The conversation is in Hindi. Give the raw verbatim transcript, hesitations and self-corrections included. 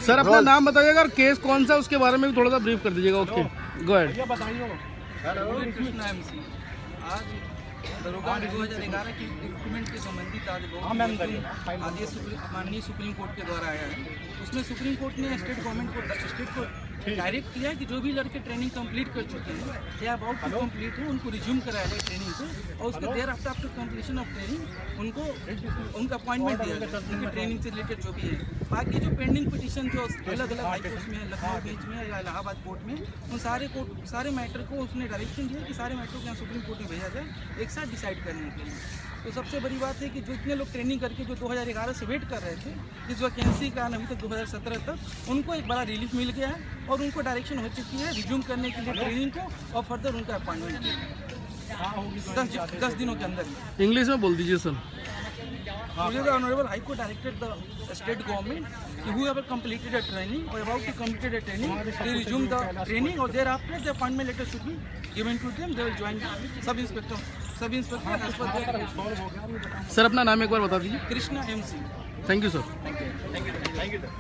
सर अपना नाम बताइएगा और केस कौन सा उसके बारे में भी थोड़ा सा ब्रीफ कर दीजिएगा। Okay go ahead. Krishna MC आज दरोगा दो हज़ार ग्यारह की रिक्रूटमेंट के संबंधित आज बहुत आदेश माननीय सुप्रीम कोर्ट के द्वारा आया है। उसमें सुप्रीम कोर्ट ने स्टेट गवर्नमेंट को स्टेट को डायरेक्ट किया है कि जो भी लड़के ट्रेनिंग कंप्लीट कर चुके हैं या अबाउट टू कंप्लीट है उनको रिज्यूम कराया जाए ट्रेनिंग को, और उसके thereafter after completion of training उनको उनका अपॉइंटमेंट दिया जाए उनकी ट्रेनिंग से रिलेटेड जो भी है। बाकी जो पेंडिंग पिटीशन जो अलग अलग हाई कोर्ट में है, लखनऊ बेंच में या इलाहाबाद कोर्ट में, उन सारे कोर्ट सारे मैटर को उसने डायरेक्शन दिया कि सारे मैटर को यहाँ सुप्रीम कोर्ट में भेजा जाए एक साथ डिसाइड करने के लिए। तो सबसे बड़ी बात है कि जो इतने लोग ट्रेनिंग करके जो दो हज़ार ग्यारह से वेट कर रहे थे जिस वैकेंसी का अभी तक दो हज़ार सत्रह तक, उनको एक बड़ा रिलीफ मिल गया है और उनको डायरेक्शन हो चुकी है रिज्यूम करने के लिए ट्रेनिंग को, और फर्दर उनका अपॉइंटमेंट दस दस दिनों के अंदर। इंग्लिश में बोल दीजिए sir. Honorable High Court directed the state government whoever completed a training or about to complete a training, they resume the training, or thereafter the appointment letter should be given to them. They will join sub inspector sub inspector as per their. Sir अपना नाम एक बार बता दीजिए। Krishna MC. Thank you sir. Thank you. Thank you.